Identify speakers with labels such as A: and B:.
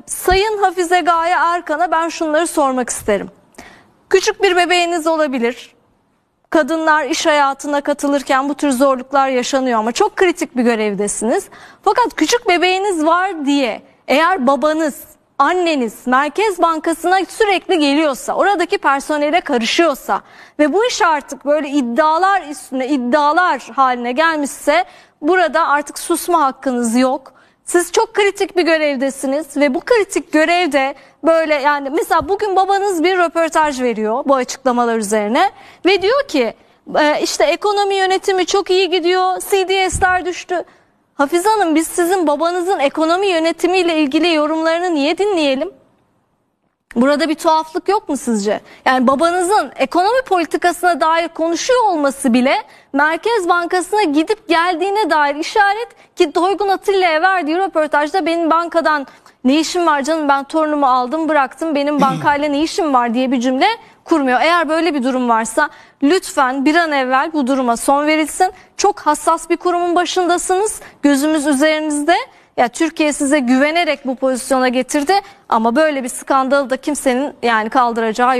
A: Sayın Hafize Gaye Erkan'a ben şunları sormak isterim. Küçük bir bebeğiniz olabilir. Kadınlar iş hayatına katılırken bu tür zorluklar yaşanıyor ama çok kritik bir görevdesiniz. Fakat küçük bebeğiniz var diye eğer babanız, anneniz Merkez Bankası'na sürekli geliyorsa, oradaki personele karışıyorsa ve bu iş artık böyle iddialar üstüne iddialar haline gelmişse burada artık susma hakkınız yok. Siz çok kritik bir görevdesiniz ve bu kritik görevde böyle yani mesela bugün babanız bir röportaj veriyor bu açıklamalar üzerine ve diyor ki işte ekonomi yönetimi çok iyi gidiyor, CDS'ler düştü. Hafize Hanım, biz sizin babanızın ekonomi yönetimiyle ilgili yorumlarını niye dinleyelim? Burada bir tuhaflık yok mu sizce? Yani babanızın ekonomi politikasına dair konuşuyor olması bile Merkez Bankası'na gidip geldiğine dair işaret ki Toygun Atilla'ya verdiği röportajda benim bankadan ne işim var canım, ben torunumu aldım bıraktım, benim bankayla ne işim var diye bir cümle kurmuyor. Eğer böyle bir durum varsa lütfen bir an evvel bu duruma son verilsin. Çok hassas bir kurumun başındasınız, gözümüz üzerinizde. Ya Türkiye size güvenerek bu pozisyona getirdi ama böyle bir skandalı da kimsenin yani kaldıracağı yok.